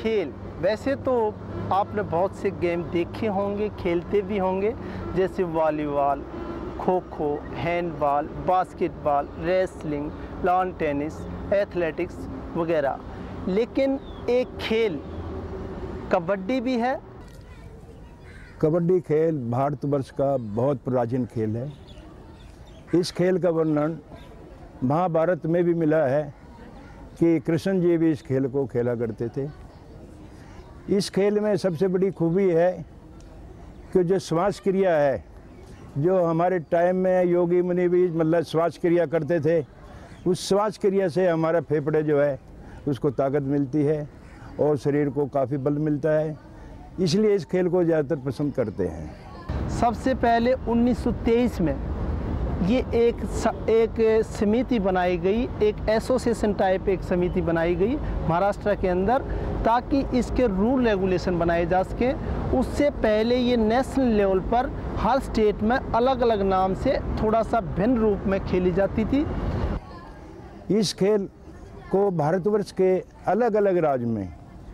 खेल, वैसे तो आपने बहुत से गेम देखे होंगे, खेलते भी होंगे, जैसे volleyball, kho kho, handball, basketball, wrestling, lawn tennis, athletics वगैरह। लेकिन एक खेल कबड्डी भी है। कबड्डी खेल भारतवर्ष का बहुत प्राचीन खेल है। इस खेल का वर्णन महाभारत में भी मिला है कि कृष्ण जी भी इस खेल को खेला करते थे। इस खेल में सबसे बड़ी खूबी है कि जो श्वास क्रिया है, जो हमारे टाइम में योगी मुनि भी मतलब श्वास क्रिया करते थे, उस श्वास क्रिया से हमारा फेफड़े जो है उसको ताकत मिलती है और शरीर को काफ़ी बल मिलता है। इसलिए इस खेल को ज़्यादातर पसंद करते हैं। सबसे पहले 1923 में ये एक समिति बनाई गई, एक एसोसिएशन टाइप एक समिति बनाई गई महाराष्ट्र के अंदर, ताकि इसके रूल रेगुलेशन बनाए जा सके। उससे पहले ये नेशनल लेवल पर हर स्टेट में अलग अलग नाम से थोड़ा सा भिन्न रूप में खेली जाती थी। इस खेल को भारतवर्ष के अलग अलग राज्य में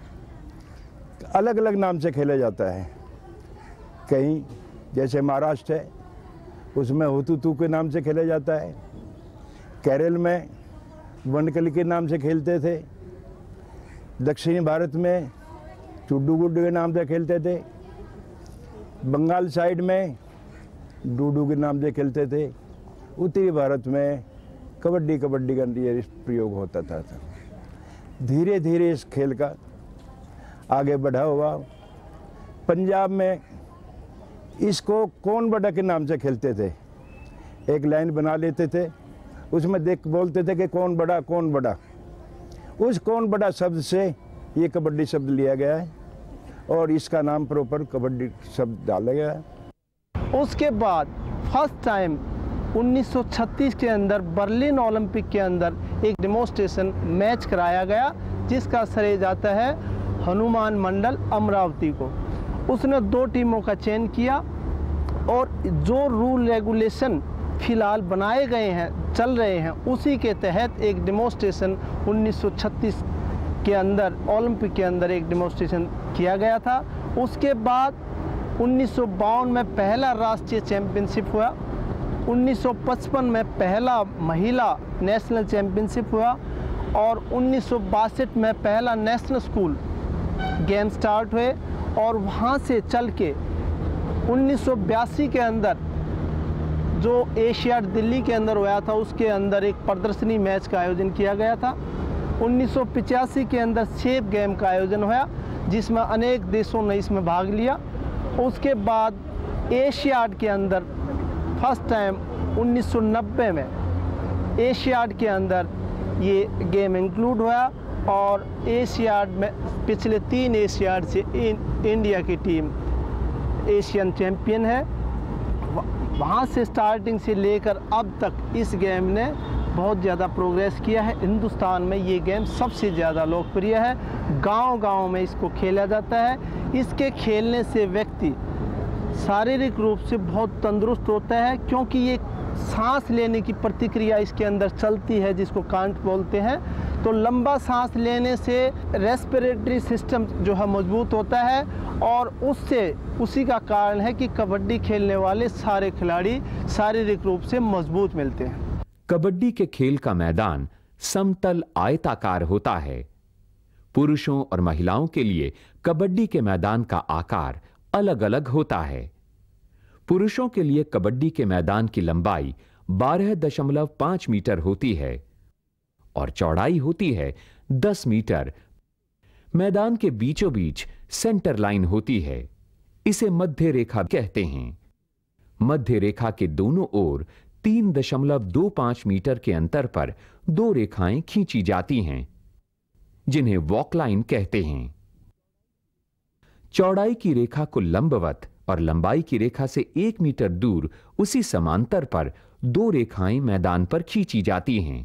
अलग अलग नाम से खेला जाता है। कहीं जैसे महाराष्ट्र है, उसमें हुतुतु के नाम से खेला जाता है। केरल में वनकली के नाम से खेलते थे। दक्षिणी भारत में चुड्डू गुड्डू के नाम से खेलते थे। बंगाल साइड में डूडू के नाम से खेलते थे। उत्तरी भारत में कबड्डी का प्रयोग होता था। धीरे धीरे इस खेल का आगे बढ़ा हुआ। पंजाब में इसको कौन बड़ा के नाम से खेलते थे। एक लाइन बना लेते थे, उसमें देख बोलते थे कि कौन बड़ा कौन बड़ा। उस कौन बड़ा शब्द से ये कबड्डी शब्द लिया गया है और इसका नाम प्रॉपर कबड्डी शब्द डाला गया है। उसके बाद फर्स्ट टाइम 1936 के अंदर बर्लिन ओलंपिक के अंदर एक डेमोन्स्ट्रेशन मैच कराया गया, जिसका श्रेय जाता है हनुमान मंडल अमरावती को। उसने 2 टीमों का चयन किया और जो रूल रेगुलेशन फिलहाल बनाए गए हैं, चल रहे हैं, उसी के तहत एक डेमोन्स्ट्रेशन 1936 के अंदर ओलंपिक के अंदर एक डेमोन्स्ट्रेशन किया गया था। उसके बाद 1952 में पहला राष्ट्रीय चैंपियनशिप हुआ। 1955 में पहला महिला नेशनल चैंपियनशिप हुआ और 1962 में पहला नेशनल स्कूल गेम स्टार्ट हुए। और वहाँ से चल के 1982 के अंदर जो एशियाड दिल्ली के अंदर हुआ था, उसके अंदर एक प्रदर्शनी मैच का आयोजन किया गया था। 1985 के अंदर सेफ गेम का आयोजन हुआ, जिसमें अनेक देशों ने इसमें भाग लिया। उसके बाद एशियाड के अंदर फर्स्ट टाइम 1990 में एशियाड के अंदर ये गेम इंक्लूड हुआ और एशियाड में पिछले 3 एशियाड से इंडिया की टीम एशियन चैंपियन है। वहाँ से स्टार्टिंग से लेकर अब तक इस गेम ने बहुत ज़्यादा प्रोग्रेस किया है। हिंदुस्तान में ये गेम सबसे ज़्यादा लोकप्रिय है। गांव-गांव में इसको खेला जाता है। इसके खेलने से व्यक्ति शारीरिक रूप से बहुत तंदुरुस्त होता है, क्योंकि ये सांस लेने की प्रतिक्रिया इसके अंदर चलती है, जिसको कांट बोलते हैं। तो लंबा सांस लेने से रेस्पिरेटरी सिस्टम जो है मजबूत होता है और उसी का कारण है कि कबड्डी खेलने वाले सारे खिलाड़ी शारीरिक रूप से मजबूत मिलते हैं। कबड्डी के खेल का मैदान समतल आयताकार होता है। पुरुषों और महिलाओं के लिए कबड्डी के मैदान का आकार अलग अलग होता है। पुरुषों के लिए कबड्डी के मैदान की लंबाई 12.5 मीटर होती है और चौड़ाई होती है 10 मीटर। मैदान के बीचों बीच सेंटर लाइन होती है। इसे मध्य रेखा कहते हैं। मध्य रेखा के दोनों ओर 3.25 मीटर के अंतर पर 2 रेखाएं खींची जाती हैं, जिन्हें वॉक लाइन कहते हैं। चौड़ाई की रेखा को लंबवत और लंबाई की रेखा से 1 मीटर दूर उसी समांतर पर 2 रेखाएं मैदान पर खींची जाती हैं।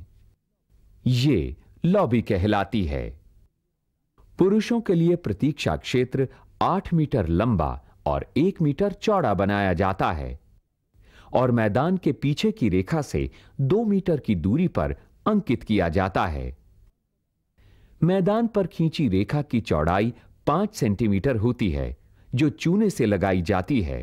ये लॉबी कहलाती है। पुरुषों के लिए प्रतीक्षा क्षेत्र 8 मीटर लंबा और 1 मीटर चौड़ा बनाया जाता है और मैदान के पीछे की रेखा से 2 मीटर की दूरी पर अंकित किया जाता है। मैदान पर खींची रेखा की चौड़ाई 5 सेंटीमीटर होती है, जो चूने से लगाई जाती है।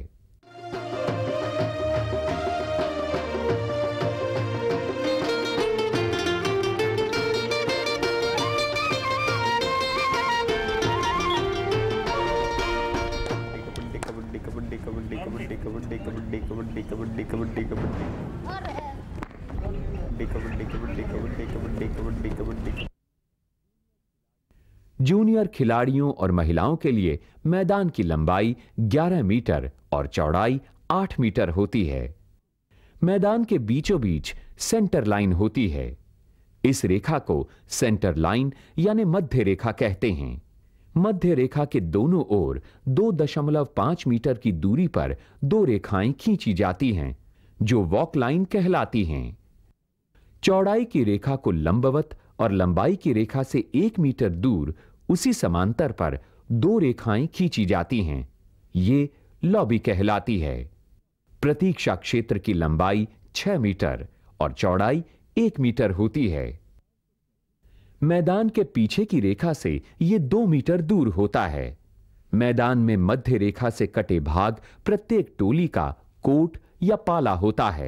जूनियर खिलाड़ियों और महिलाओं के लिए मैदान की लंबाई 11 मीटर और चौड़ाई 8 मीटर होती है। मैदान के बीचों बीच सेंटर लाइन होती है। इस रेखा को सेंटर लाइन यानी मध्य रेखा कहते हैं। मध्य रेखा के दोनों ओर 2.5 मीटर की दूरी पर दो रेखाएं खींची जाती हैं, जो वॉक लाइन कहलाती हैं। चौड़ाई की रेखा को लंबवत और लंबाई की रेखा से 1 मीटर दूर उसी समांतर पर दो रेखाएं खींची जाती हैं। ये लॉबी कहलाती है। प्रतीक्षा क्षेत्र की लंबाई 6 मीटर और चौड़ाई 1 मीटर होती है। मैदान के पीछे की रेखा से यह 2 मीटर दूर होता है। मैदान में मध्य रेखा से कटे भाग प्रत्येक टोली का कोर्ट या पाला होता है।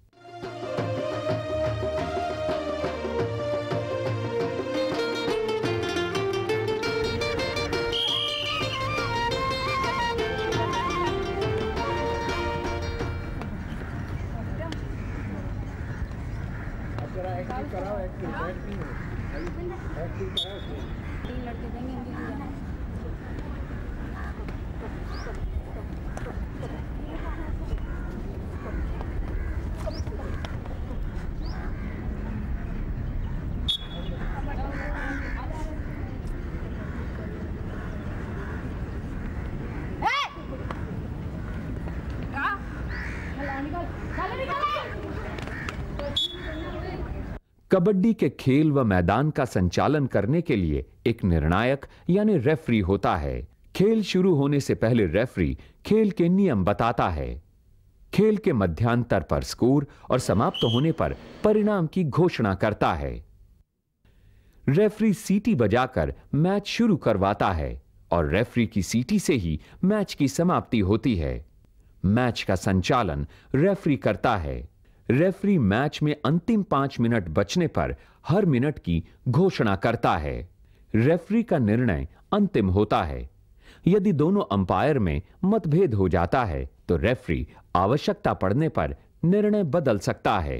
कबड्डी के खेल व मैदान का संचालन करने के लिए एक निर्णायक यानी रेफरी होता है। खेल शुरू होने से पहले रेफरी खेल के नियम बताता है। खेल के मध्यांतर पर स्कोर और समाप्त होने पर परिणाम की घोषणा करता है। रेफरी सीटी बजाकर मैच शुरू करवाता है और रेफरी की सीटी से ही मैच की समाप्ति होती है। मैच का संचालन रेफरी करता है। रेफरी मैच में अंतिम 5 मिनट बचने पर हर मिनट की घोषणा करता है। रेफरी का निर्णय अंतिम होता है। यदि दोनों अंपायर में मतभेद हो जाता है तो रेफरी आवश्यकता पड़ने पर निर्णय बदल सकता है।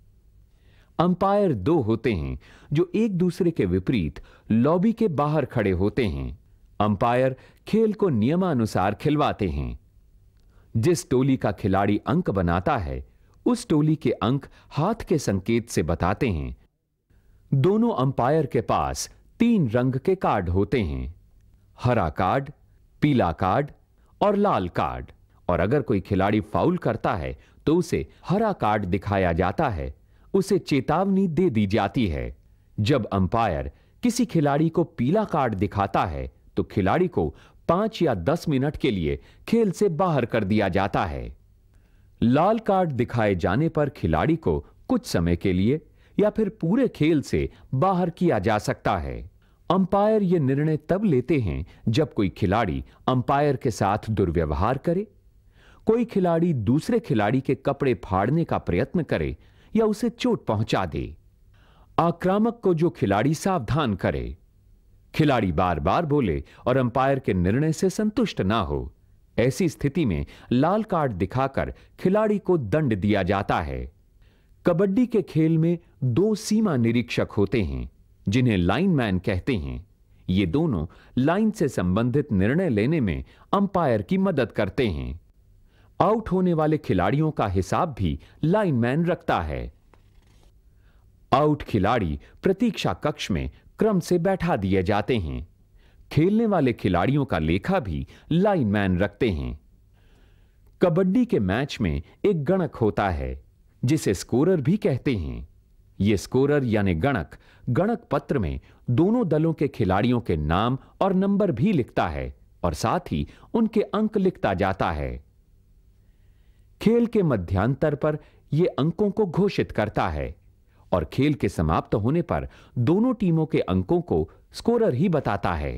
अंपायर 2 होते हैं जो एक दूसरे के विपरीत लॉबी के बाहर खड़े होते हैं। अंपायर खेल को नियमानुसार खिलवाते हैं। जिस टोली का खिलाड़ी अंक बनाता है उस टोली के अंक हाथ के संकेत से बताते हैं। दोनों अंपायर के पास 3 रंग के कार्ड होते हैं, हरा कार्ड, पीला कार्ड और लाल कार्ड। और अगर कोई खिलाड़ी फाउल करता है तो उसे हरा कार्ड दिखाया जाता है, उसे चेतावनी दे दी जाती है। जब अंपायर किसी खिलाड़ी को पीला कार्ड दिखाता है तो खिलाड़ी को 5 या 10 मिनट के लिए खेल से बाहर कर दिया जाता है। लाल कार्ड दिखाए जाने पर खिलाड़ी को कुछ समय के लिए या फिर पूरे खेल से बाहर किया जा सकता है। अंपायर यह निर्णय तब लेते हैं जब कोई खिलाड़ी अंपायर के साथ दुर्व्यवहार करे, कोई खिलाड़ी दूसरे खिलाड़ी के कपड़े फाड़ने का प्रयत्न करे या उसे चोट पहुंचा दे, आक्रामक को जो खिलाड़ी सावधान करे, खिलाड़ी बार बार बोले और अंपायर के निर्णय से संतुष्ट ना हो। ऐसी स्थिति में लाल कार्ड दिखाकर खिलाड़ी को दंड दिया जाता है। कबड्डी के खेल में 2 सीमा निरीक्षक होते हैं जिन्हें लाइनमैन कहते हैं। ये दोनों लाइन से संबंधित निर्णय लेने में अंपायर की मदद करते हैं। आउट होने वाले खिलाड़ियों का हिसाब भी लाइनमैन रखता है। आउट खिलाड़ी प्रतीक्षा कक्ष में क्रम से बैठा दिए जाते हैं। खेलने वाले खिलाड़ियों का लेखा भी लाइनमैन रखते हैं। कबड्डी के मैच में एक गणक होता है जिसे स्कोरर भी कहते हैं। यह स्कोरर यानी गणक गणक पत्र में दोनों दलों के खिलाड़ियों के नाम और नंबर भी लिखता है और साथ ही उनके अंक लिखता जाता है। खेल के मध्यांतर पर यह अंकों को घोषित करता है और खेल के समाप्त होने पर दोनों टीमों के अंकों को स्कोरर ही बताता है।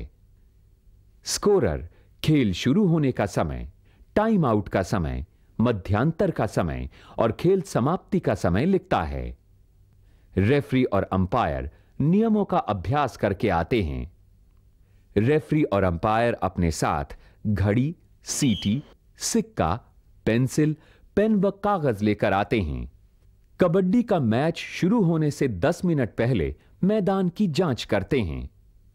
स्कोरर खेल शुरू होने का समय, टाइम आउट का समय, मध्यांतर का समय और खेल समाप्ति का समय लिखता है। रेफरी और अंपायर नियमों का अभ्यास करके आते हैं। रेफरी और अंपायर अपने साथ घड़ी, सीटी, सिक्का, पेंसिल, पेन व कागज लेकर आते हैं। कबड्डी का मैच शुरू होने से 10 मिनट पहले मैदान की जांच करते हैं।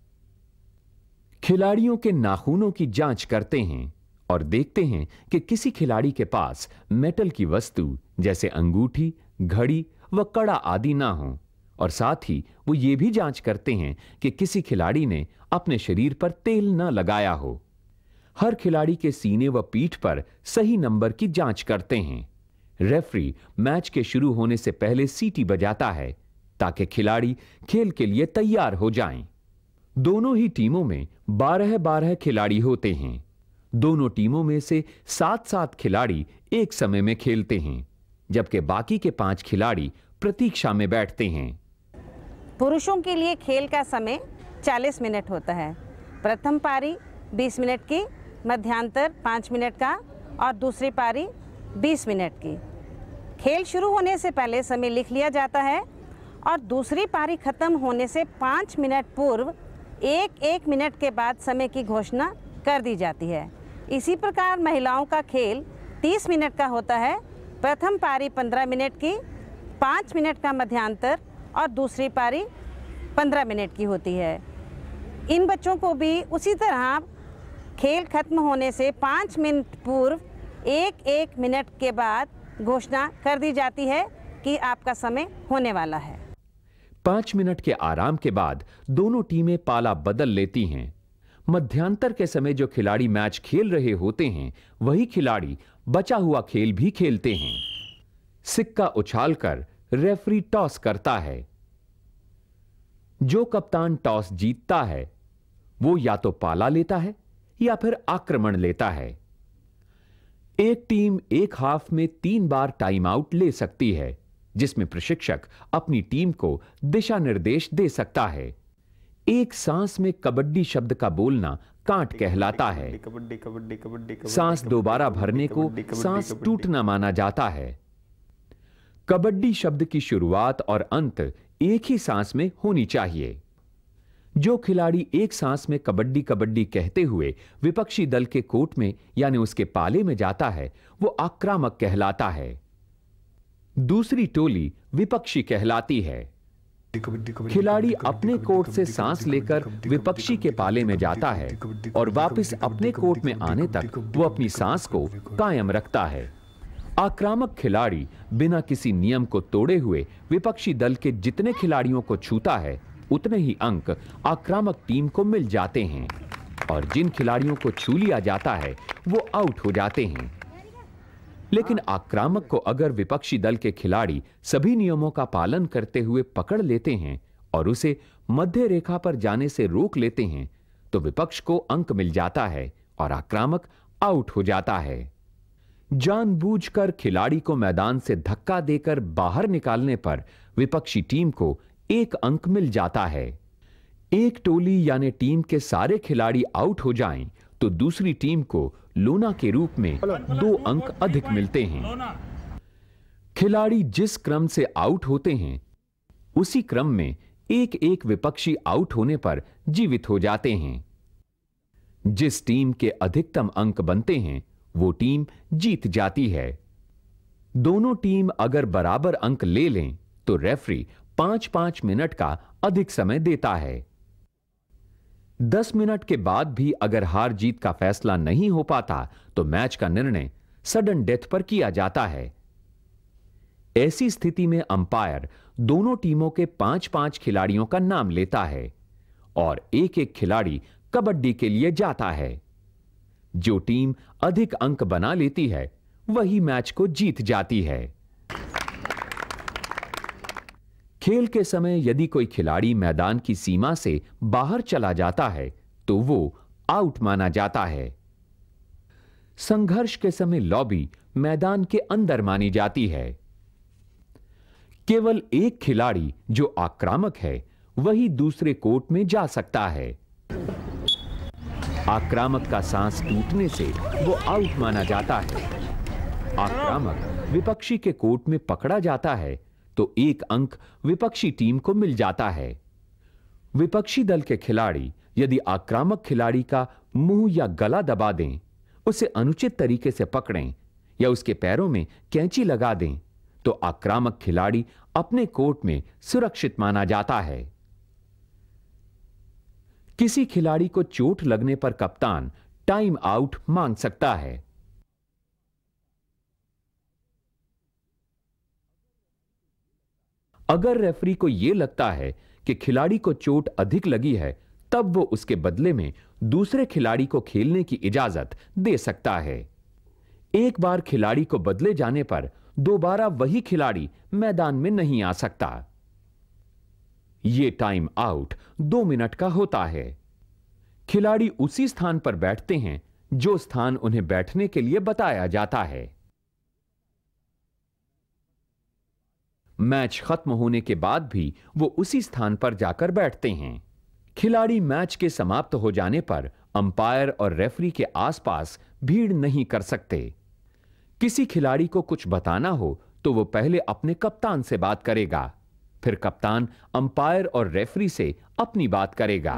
खिलाड़ियों के नाखूनों की जांच करते हैं और देखते हैं कि किसी खिलाड़ी के पास मेटल की वस्तु जैसे अंगूठी, घड़ी व कड़ा आदि ना हो, और साथ ही वो ये भी जांच करते हैं कि किसी खिलाड़ी ने अपने शरीर पर तेल न लगाया हो। हर खिलाड़ी के सीने व पीठ पर सही नंबर की जांच करते हैं। रेफरी मैच के शुरू होने से पहले सीटी बजाता है ताकि खिलाड़ी खेल के लिए तैयार हो जाएं। दोनों ही टीमों में 12-12 खिलाड़ी होते हैं। दोनों टीमों में से 7-7 खिलाड़ी एक समय में खेलते हैं, जबकि बाकी के 5 खिलाड़ी प्रतीक्षा में बैठते हैं। पुरुषों के लिए खेल का समय 40 मिनट होता है। प्रथम पारी 20 मिनट की, मध्यांतर 5 मिनट का और दूसरी पारी 20 मिनट की। खेल शुरू होने से पहले समय लिख लिया जाता है और दूसरी पारी खत्म होने से 5 मिनट पूर्व 1-1 मिनट के बाद समय की घोषणा कर दी जाती है। इसी प्रकार महिलाओं का खेल 30 मिनट का होता है। प्रथम पारी 15 मिनट की, 5 मिनट का मध्यांतर और दूसरी पारी 15 मिनट की होती है। इन बच्चों को भी उसी तरह खेल खत्म होने से 5 मिनट पूर्व 1-1 मिनट के बाद घोषणा कर दी जाती है कि आपका समय होने वाला है। 5 मिनट के आराम के बाद दोनों टीमें पाला बदल लेती हैं। मध्यांतर के समय जो खिलाड़ी मैच खेल रहे होते हैं, वही खिलाड़ी बचा हुआ खेल भी खेलते हैं। सिक्का उछालकर रेफरी टॉस करता है। जो कप्तान टॉस जीतता है वो या तो पाला लेता है या फिर आक्रमण लेता है। एक टीम एक हाफ में 3 बार टाइम आउट ले सकती है, जिसमें प्रशिक्षक अपनी टीम को दिशा निर्देश दे सकता है। एक सांस में कबड्डी शब्द का बोलना कांट कहलाता है। सांस दोबारा भरने को सांस टूटना माना जाता है। कबड्डी शब्द की शुरुआत और अंत एक ही सांस में होनी चाहिए। जो खिलाड़ी एक सांस में कबड्डी कबड्डी कहते हुए विपक्षी दल के कोर्ट में यानी उसके पाले में जाता है, वो आक्रामक कहलाता है। दूसरी टोली विपक्षी कहलाती है। खिलाड़ी अपने कोर्ट से सांस लेकर विपक्षी के पाले में जाता है और वापस अपने कोर्ट में आने तक वो अपनी सांस को कायम रखता है। आक्रामक खिलाड़ी बिना किसी नियम को तोड़े हुए विपक्षी दल के जितने खिलाड़ियों को छूता है, उतने ही अंक आक्रामक टीम को मिल जाते हैं, और जिन खिलाड़ियों को छू लिया जाता है वो आउट हो जाते हैं। लेकिन आक्रामक को अगर विपक्षी दल के खिलाड़ी सभी नियमों का पालन करते हुए पकड़ लेते हैं और उसे मध्य रेखा पर जाने से रोक लेते हैं, तो विपक्ष को अंक मिल जाता है और आक्रामक आउट हो जाता है। जानबूझकर खिलाड़ी को मैदान से धक्का देकर बाहर निकालने पर विपक्षी टीम को 1 अंक मिल जाता है। एक टोली यानी टीम के सारे खिलाड़ी आउट हो जाएं, तो दूसरी टीम को लोना के रूप में 2 अंक अधिक मिलते हैं। खिलाड़ी जिस क्रम से आउट होते हैं, उसी क्रम में एक विपक्षी आउट होने पर जीवित हो जाते हैं। जिस टीम के अधिकतम अंक बनते हैं, वो टीम जीत जाती है। दोनों टीम अगर बराबर अंक ले लें, तो रेफरी 5-5 मिनट का अधिक समय देता है। 10 मिनट के बाद भी अगर हार जीत का फैसला नहीं हो पाता, तो मैच का निर्णय सडन डेथ पर किया जाता है। ऐसी स्थिति में अंपायर दोनों टीमों के 5-5 खिलाड़ियों का नाम लेता है और एक खिलाड़ी कबड्डी के लिए जाता है। जो टीम अधिक अंक बना लेती है, वही मैच को जीत जाती है। खेल के समय यदि कोई खिलाड़ी मैदान की सीमा से बाहर चला जाता है, तो वो आउट माना जाता है। संघर्ष के समय लॉबी मैदान के अंदर मानी जाती है। केवल एक खिलाड़ी जो आक्रामक है, वही दूसरे कोर्ट में जा सकता है। आक्रामक का सांस टूटने से वो आउट माना जाता है। आक्रामक विपक्षी के कोर्ट में पकड़ा जाता है तो 1 अंक विपक्षी टीम को मिल जाता है। विपक्षी दल के खिलाड़ी यदि आक्रामक खिलाड़ी का मुंह या गला दबा दें, उसे अनुचित तरीके से पकड़ें या उसके पैरों में कैंची लगा दें तो आक्रामक खिलाड़ी अपने कोर्ट में सुरक्षित माना जाता है। किसी खिलाड़ी को चोट लगने पर कप्तान टाइम आउट मांग सकता है। अगर रेफरी को यह लगता है कि खिलाड़ी को चोट अधिक लगी है, तब वो उसके बदले में दूसरे खिलाड़ी को खेलने की इजाजत दे सकता है। एक बार खिलाड़ी को बदले जाने पर दोबारा वही खिलाड़ी मैदान में नहीं आ सकता। यह टाइम आउट 2 मिनट का होता है। खिलाड़ी उसी स्थान पर बैठते हैं जो स्थान उन्हें बैठने के लिए बताया जाता है। मैच खत्म होने के बाद भी वो उसी स्थान पर जाकर बैठते हैं। खिलाड़ी मैच के समाप्त हो जाने पर अंपायर और रेफरी के आसपास भीड़ नहीं कर सकते। किसी खिलाड़ी को कुछ बताना हो तो वो पहले अपने कप्तान से बात करेगा, फिर कप्तान अंपायर और रेफरी से अपनी बात करेगा।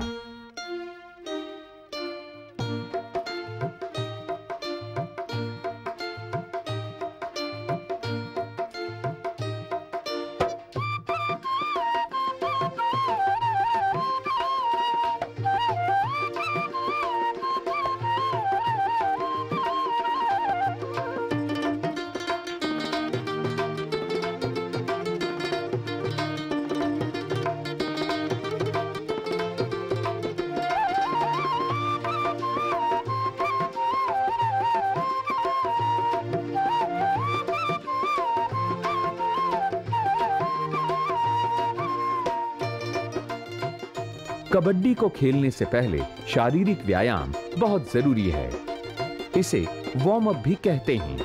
कबड्डी को खेलने से पहले शारीरिक व्यायाम बहुत जरूरी है। इसे वार्म अप भी कहते हैं।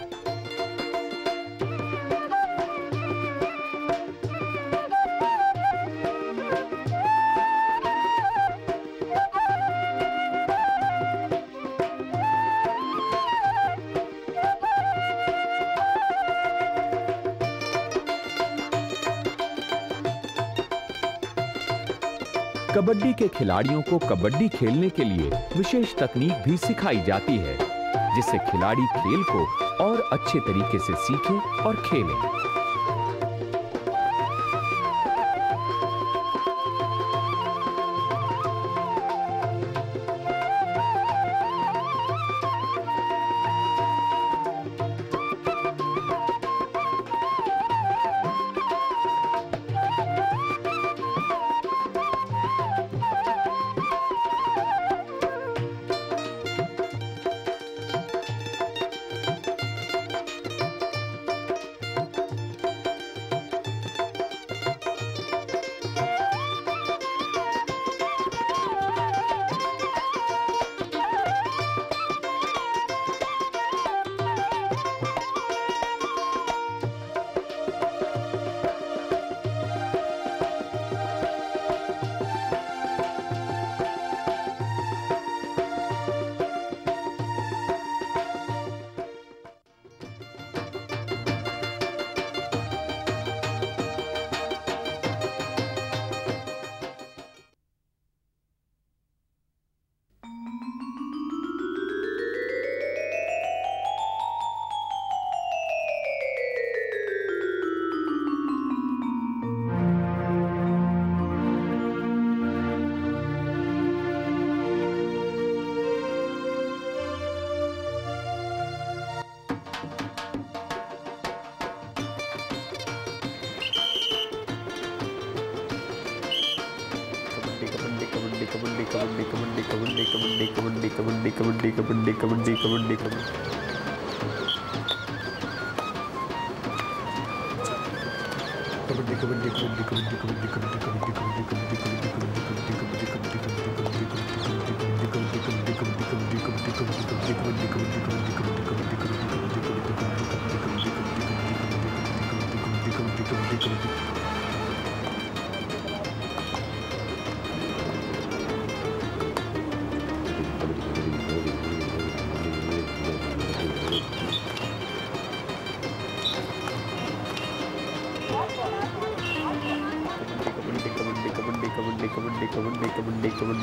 कबड्डी के खिलाड़ियों को कबड्डी खेलने के लिए विशेष तकनीक भी सिखाई जाती है, जिससे खिलाड़ी खेल को और अच्छे तरीके से सीखें और खेलें।